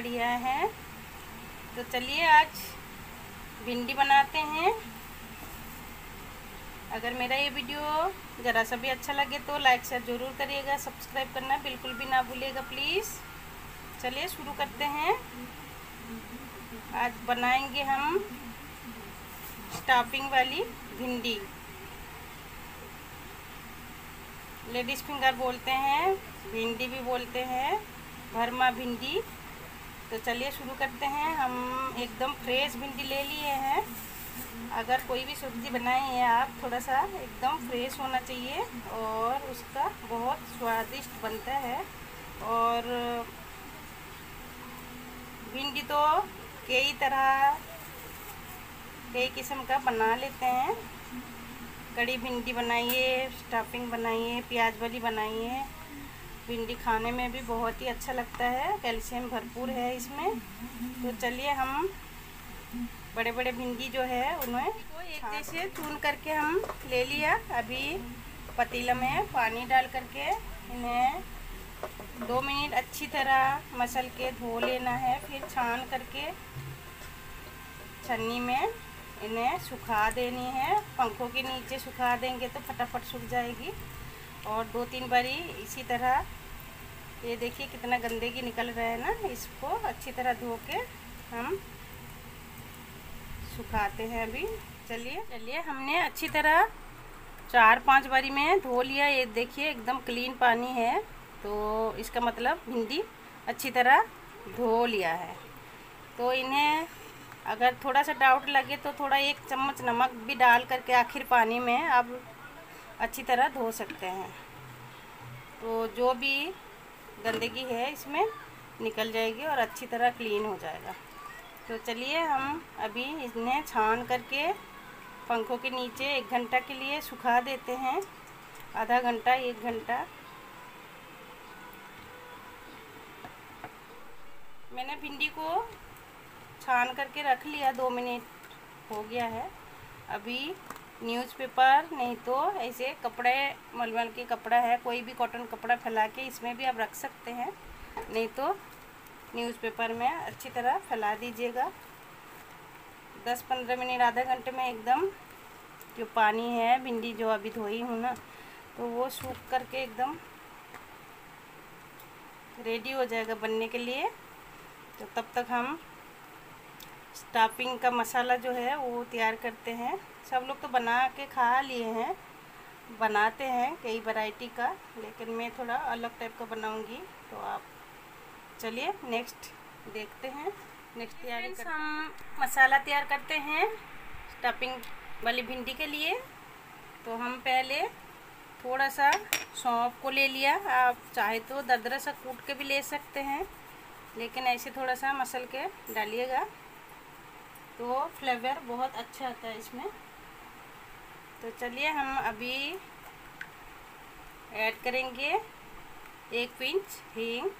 लिया है। तो चलिए आज भिंडी बनाते हैं। अगर मेरा ये वीडियो ज़रा सा भी अच्छा लगे तो लाइक शेयर ज़रूर करिएगा, सब्सक्राइब करना बिल्कुल भी ना भूलिएगा प्लीज़। चलिए शुरू करते हैं। आज बनाएंगे हम स्टफिंग वाली भिंडी, लेडीज़ फिंगर बोलते हैं, भिंडी भी बोलते हैं, भरमा भिंडी। तो चलिए शुरू करते हैं। हम एकदम फ्रेश भिंडी ले लिए हैं। अगर कोई भी सब्ज़ी बनाई है आप, थोड़ा सा एकदम फ्रेश होना चाहिए और उसका बहुत स्वादिष्ट बनता है। और भिंडी तो कई किस्म का बना लेते हैं। कड़ी भिंडी बनाइए, स्टफिंग बनाइए, प्याज वाली बनाइए। भिंडी खाने में भी बहुत ही अच्छा लगता है, कैल्शियम भरपूर है इसमें। तो चलिए हम बड़े बड़े भिंडी जो है उन्हें एक जैसे चून करके हम ले लिया। अभी पतीला में पानी डाल करके इन्हें 2 मिनट अच्छी तरह मसल के धो लेना है। फिर छान करके छन्नी में इन्हें सुखा देनी है। पंखों के नीचे सुखा देंगे तो फटाफट सूख जाएगी। और 2-3 बारी इसी तरह, ये देखिए कितना गंदगी निकल रहा है ना, इसको अच्छी तरह धो के हम सुखाते हैं। अभी चलिए हमने अच्छी तरह 4-5 बारी में धो लिया। ये देखिए एकदम क्लीन पानी है, तो इसका मतलब भिंडी अच्छी तरह धो लिया है। तो इन्हें अगर थोड़ा सा डाउट लगे तो थोड़ा 1 चम्मच नमक भी डाल करके आखिर पानी में आप अच्छी तरह धो सकते हैं। तो जो भी गंदगी है इसमें निकल जाएगी और अच्छी तरह क्लीन हो जाएगा। तो चलिए हम अभी इन्हें छान करके पंखों के नीचे 1 घंटा के लिए सुखा देते हैं। आधा घंटा 1 घंटा। मैंने भिंडी को छान करके रख लिया, 2 मिनट हो गया है। अभी न्यूज़पेपर नहीं तो ऐसे कपड़े, मलमल के कपड़ा है, कोई भी कॉटन कपड़ा फैला के इसमें भी आप रख सकते हैं, नहीं तो न्यूज़पेपर में अच्छी तरह फैला दीजिएगा। 10-15 मिनट, आधा घंटे में एकदम जो पानी है, भिंडी जो अभी धोई हूँ ना, तो वो सूख करके एकदम रेडी हो जाएगा बनने के लिए। तो तब तक हम स्टफिंग का मसाला जो है वो तैयार करते हैं। सब लोग तो बना के खा लिए हैं, बनाते हैं कई वैरायटी का, लेकिन मैं थोड़ा अलग टाइप का बनाऊंगी। तो आप चलिए नेक्स्ट देखते हैं। नेक्स्ट तैयारी करते हैं। हम मसाला तैयार करते हैं स्टफिंग वाली भिंडी के लिए। तो हम पहले थोड़ा सा सौंफ को ले लिया। आप चाहे तो दरदरा सा कूट के भी ले सकते हैं, लेकिन ऐसे थोड़ा सा मसल के डालिएगा तो फ्लेवर बहुत अच्छा आता है इसमें। तो चलिए हम अभी ऐड करेंगे 1 पिंच हींग,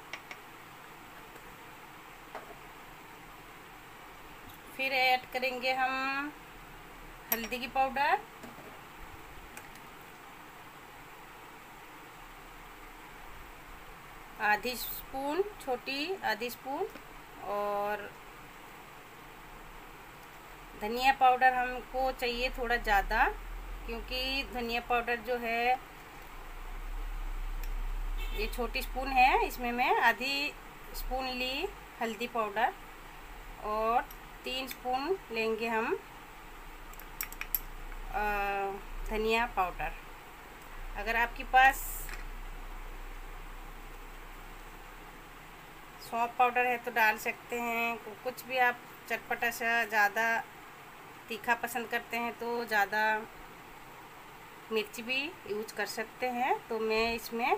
फिर ऐड करेंगे हम हल्दी की पाउडर, आधी स्पून, छोटी आधी स्पून। और धनिया पाउडर हमको चाहिए थोड़ा ज़्यादा, क्योंकि धनिया पाउडर जो है ये छोटी स्पून है, इसमें मैं आधी स्पून ली हल्दी पाउडर। और 3 स्पून लेंगे हम धनिया पाउडर। अगर आपके पास सौंफ पाउडर है तो डाल सकते हैं। कुछ भी आप चटपटा सा, ज़्यादा तीखा पसंद करते हैं तो ज़्यादा मिर्च भी यूज कर सकते हैं। तो मैं इसमें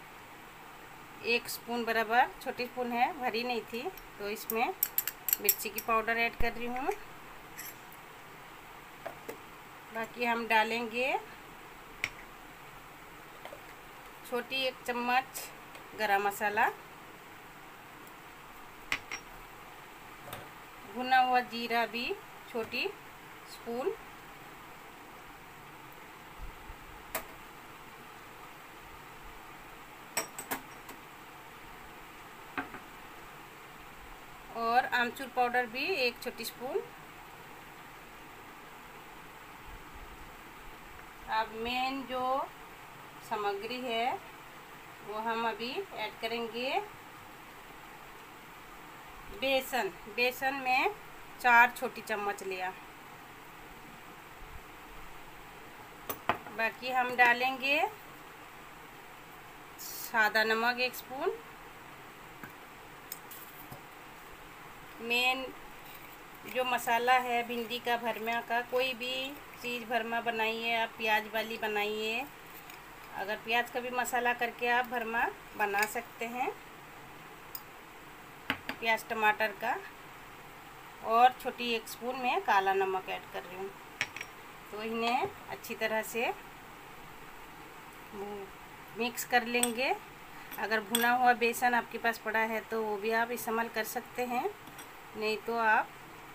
1 स्पून बराबर, छोटी स्पून है, भरी नहीं थी, तो इसमें मिर्ची की पाउडर ऐड कर रही हूँ। बाकी हम डालेंगे छोटी 1 चम्मच गरम मसाला, भुना हुआ जीरा भी छोटी स्पून, और आमचूर पाउडर भी 1 छोटी स्पून। अब मेन जो सामग्री है वो हम अभी ऐड करेंगे बेसन। बेसन में 4 छोटी चम्मच लिया। बाकी हम डालेंगे सादा नमक 1 स्पून। मेन जो मसाला है भिंडी का भरमा का, कोई भी चीज़ भरमा बनाइए आप, प्याज वाली बनाइए, अगर प्याज का भी मसाला करके आप भरमा बना सकते हैं, प्याज टमाटर का। और छोटी 1 स्पून में काला नमक ऐड कर रही हूँ। तो इन्हें अच्छी तरह से मिक्स कर लेंगे। अगर भुना हुआ बेसन आपके पास पड़ा है तो वो भी आप इस्तेमाल कर सकते हैं, नहीं तो आप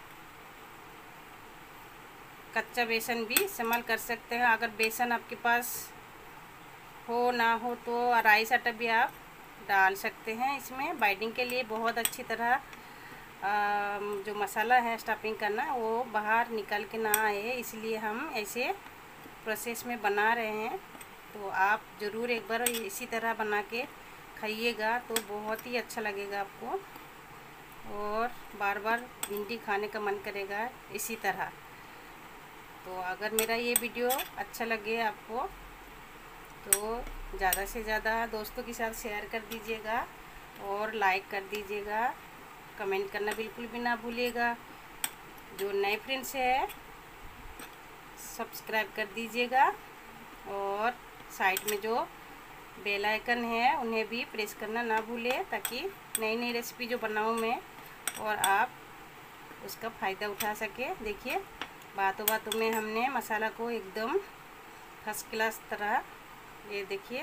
कच्चा बेसन भी इस्तेमाल कर सकते हैं। अगर बेसन आपके पास हो ना हो तो राइस आटा भी आप डाल सकते हैं। इसमें बाइंडिंग के लिए बहुत अच्छी तरह जो मसाला है स्टफिंग करना वो बाहर निकल के ना आए, इसलिए हम ऐसे प्रोसेस में बना रहे हैं। तो आप ज़रूर एक बार इसी तरह बना के खाइएगा तो बहुत ही अच्छा लगेगा आपको, और बार बार भिंडी खाने का मन करेगा इसी तरह। तो अगर मेरा ये वीडियो अच्छा लगे आपको तो ज़्यादा से ज़्यादा दोस्तों के साथ शेयर कर दीजिएगा और लाइक कर दीजिएगा। कमेंट करना बिल्कुल भी ना भूलिएगा। जो नए फ्रेंड्स है सब्सक्राइब कर दीजिएगा, और साइड में जो बेल आइकन है उन्हें भी प्रेस करना ना भूलें, ताकि नई नई रेसिपी जो बनाऊँ मैं और आप उसका फ़ायदा उठा सके। देखिए बातों बातों में हमने मसाला को एकदम फर्स्ट क्लास तरह, ये देखिए।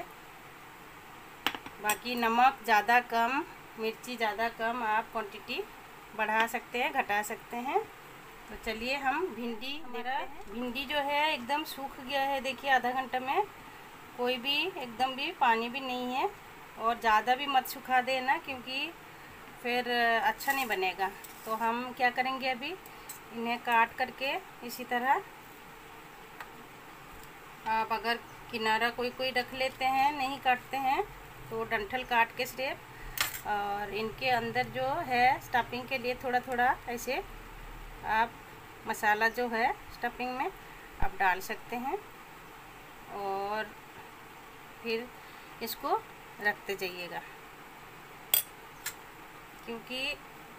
बाकी नमक ज़्यादा कम, मिर्ची ज़्यादा कम आप क्वांटिटी बढ़ा सकते हैं, घटा सकते हैं। तो चलिए हम मेरा भिंडी जो है एकदम सूख गया है, देखिए आधा घंटा में। कोई भी एकदम भी पानी भी नहीं है, और ज़्यादा भी मत सुखा देना क्योंकि फिर अच्छा नहीं बनेगा। तो हम क्या करेंगे अभी इन्हें काट करके इसी तरह, आप अगर किनारा कोई कोई रख लेते हैं, नहीं काटते हैं तो डंठल काट के सिर्फ, और इनके अंदर जो है स्टफिंग के लिए थोड़ा थोड़ा ऐसे आप मसाला जो है स्टफिंग में आप डाल सकते हैं, और फिर इसको रखते जाइएगा। क्योंकि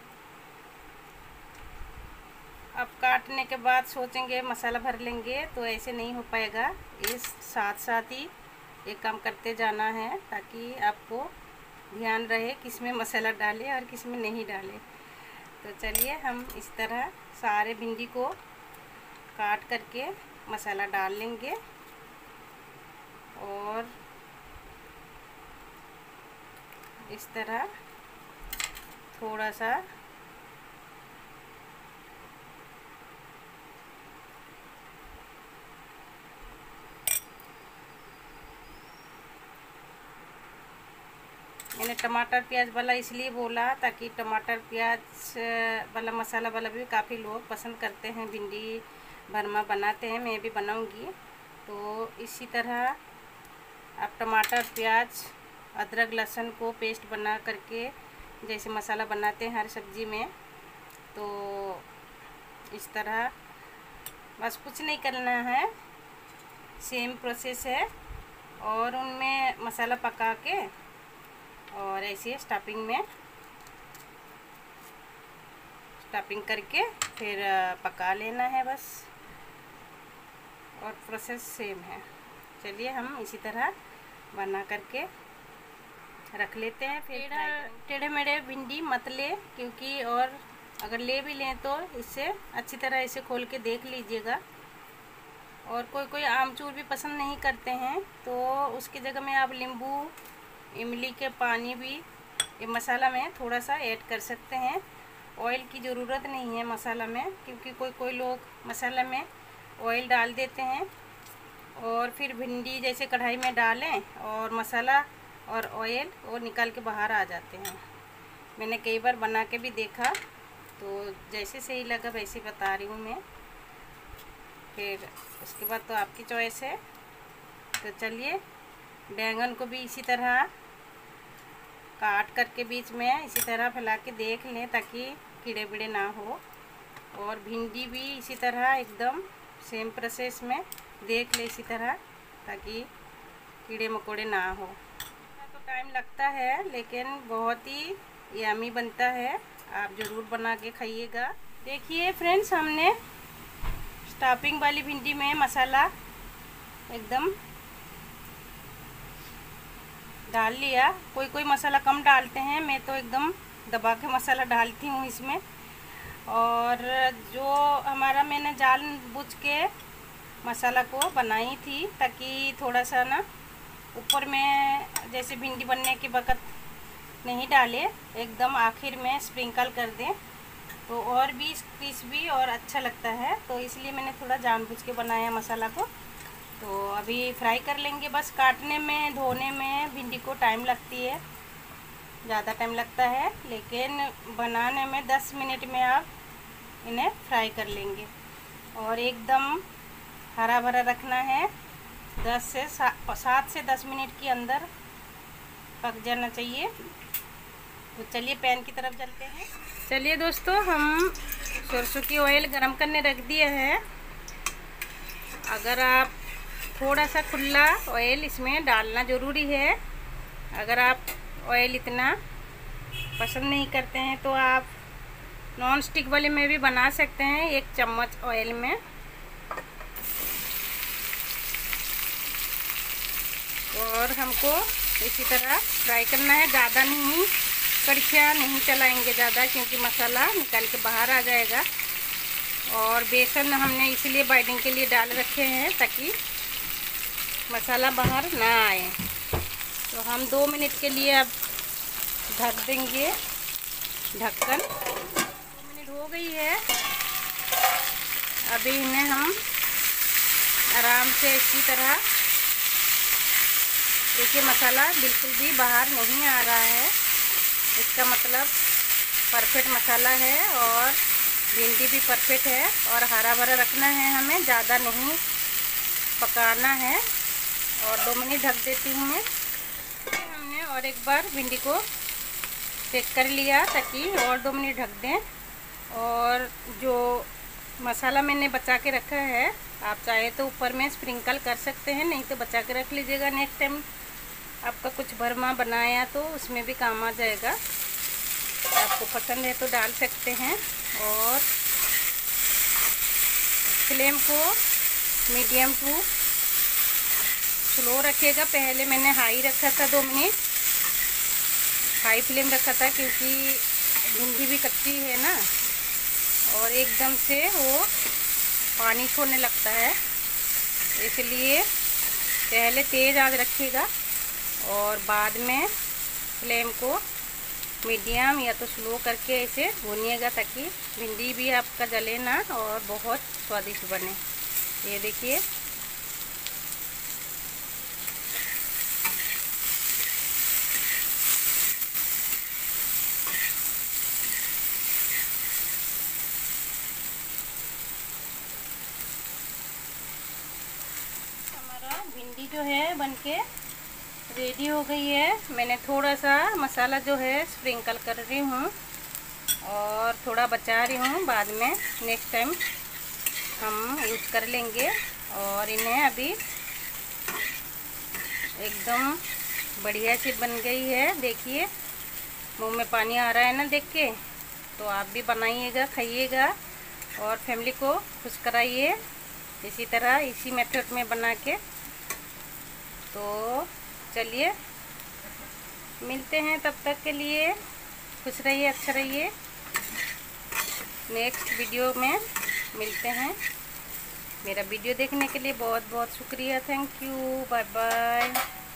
अब काटने के बाद सोचेंगे मसाला भर लेंगे तो ऐसे नहीं हो पाएगा। इस साथ साथ ही एक काम करते जाना है ताकि आपको ध्यान रहे किस में मसाला डालें और किस में नहीं डालें। तो चलिए हम इस तरह सारे भिंडी को काट करके मसाला डाल लेंगे, और इस तरह थोड़ा सा मैंने टमाटर प्याज वाला इसलिए बोला ताकि टमाटर प्याज वाला मसाला वाला भी काफ़ी लोग पसंद करते हैं, भिंडी भरमा बनाते हैं, मैं भी बनाऊंगी। तो इसी तरह आप टमाटर प्याज अदरक लहसुन को पेस्ट बना करके जैसे मसाला बनाते हैं हर सब्ज़ी में, तो इस तरह बस कुछ नहीं करना है, सेम प्रोसेस है। और उनमें मसाला पका के और ऐसे स्टफिंग करके फिर पका लेना है बस, और प्रोसेस सेम है। चलिए हम इसी तरह बना करके रख लेते हैं। फिर टेढ़े मेढ़े भिंडी मत ले, क्योंकि और अगर ले भी लें तो इससे अच्छी तरह इसे खोल के देख लीजिएगा। और कोई कोई आमचूर भी पसंद नहीं करते हैं तो उसकी जगह में आप नींबू इमली के पानी भी ये मसाला में थोड़ा सा ऐड कर सकते हैं। ऑयल की ज़रूरत नहीं है मसाला में, क्योंकि कोई कोई लोग मसाला में ऑयल डाल देते हैं और फिर भिंडी जैसे कढ़ाई में डालें और मसाला और ऑयल वो निकाल के बाहर आ जाते हैं। मैंने कई बार बना के भी देखा, तो जैसे सही लगा वैसे बता रही हूँ मैं। फिर उसके बाद तो आपकी चॉइस है। तो चलिए, बैंगन को भी इसी तरह काट करके बीच में इसी तरह फैला के देख लें ताकि कीड़े वीड़े ना हो। और भिंडी भी इसी तरह एकदम सेम प्रोसेस में देख ले इसी तरह, ताकि कीड़े मकोड़े ना हो। तो टाइम लगता है लेकिन बहुत ही यम्मी बनता है, आप ज़रूर बना के खाइएगा। देखिए फ्रेंड्स, हमने स्टफिंग वाली भिंडी में मसाला एकदम डाल लिया। कोई कोई मसाला कम डालते हैं, मैं तो एकदम दबा के मसाला डालती हूँ इसमें। और जो हमारा मैंने जानबूझ के मसाला को बनाई थी ताकि थोड़ा सा ना ऊपर में जैसे भिंडी बनने के वक़्त नहीं डाले, एकदम आखिर में स्प्रिंकल कर दें तो और भी क्रिस्पी और अच्छा लगता है। तो इसलिए मैंने थोड़ा जानबूझ के बनाया मसाला को। तो अभी फ्राई कर लेंगे। बस काटने में धोने में भिंडी को टाइम लगती है, ज़्यादा टाइम लगता है, लेकिन बनाने में 10 मिनट में आप इन्हें फ्राई कर लेंगे। और एकदम हरा भरा रखना है, 7 से 10 मिनट के अंदर पक जाना चाहिए। तो चलिए पैन की तरफ चलते हैं। चलिए दोस्तों, हम सरसों की ऑयल गरम करने रख दिया है। अगर आप थोड़ा सा खुला ऑयल इसमें डालना ज़रूरी है। अगर आप ऑयल इतना पसंद नहीं करते हैं तो आप नॉन स्टिक वाले में भी बना सकते हैं, 1 चम्मच ऑयल में। और हमको इसी तरह फ्राई करना है, ज़्यादा नहीं, कड़छियाँ नहीं चलाएंगे ज़्यादा, क्योंकि मसाला निकाल के बाहर आ जाएगा। और बेसन हमने इसलिए बाइंडिंग के लिए डाल रखे हैं ताकि मसाला बाहर ना आए। तो हम 2 मिनट के लिए अब ढक देंगे, ढक्कन। 2 मिनट हो गई है। अभी इन्हें हम आराम से इसी तरह, देखिए मसाला बिल्कुल भी बाहर नहीं आ रहा है, इसका मतलब परफेक्ट मसाला है और भिंडी भी परफेक्ट है। और हरा भरा रखना है हमें, ज़्यादा नहीं पकाना है। और 2 मिनट ढक देती हूँ मैं। हमने और एक बार भिंडी को चेक कर लिया ताकि और 2 मिनट ढक दें। और जो मसाला मैंने बचा के रखा है, आप चाहे तो ऊपर में स्प्रिंकल कर सकते हैं, नहीं तो बचा के रख लीजिएगा। नेक्स्ट टाइम आपका कुछ भरमा बनाया तो उसमें भी काम आ जाएगा। आपको पसंद है तो डाल सकते हैं। और फ्लेम को मीडियम टू स्लो रखिएगा। पहले मैंने हाई रखा था, 2 मिनट हाई फ्लेम रखा था, क्योंकि भिंडी भी कच्ची है ना और एकदम से वो पानी छोड़ने लगता है, इसलिए पहले तेज़ आंच रखिएगा और बाद में फ्लेम को मीडियम या तो स्लो करके ऐसे भूनिएगा ताकि भिंडी भी आपका जले ना और बहुत स्वादिष्ट बने। ये देखिए, हमारा भिंडी जो है बनके रेडी हो गई है। मैंने थोड़ा सा मसाला जो है स्प्रिंकल कर रही हूँ और थोड़ा बचा रही हूँ, बाद में नेक्स्ट टाइम हम यूज़ कर लेंगे। और इन्हें अभी एकदम बढ़िया से बन गई है। देखिए मुंह में पानी आ रहा है ना देख के। तो आप भी बनाइएगा, खाइएगा और फैमिली को खुश कराइए इसी तरह, इसी मेथड में बना के। तो चलिए मिलते हैं, तब तक के लिए खुश रहिए, अच्छा रहिए। नेक्स्ट वीडियो में मिलते हैं। मेरा वीडियो देखने के लिए बहुत बहुत शुक्रिया। Thank you, bye bye.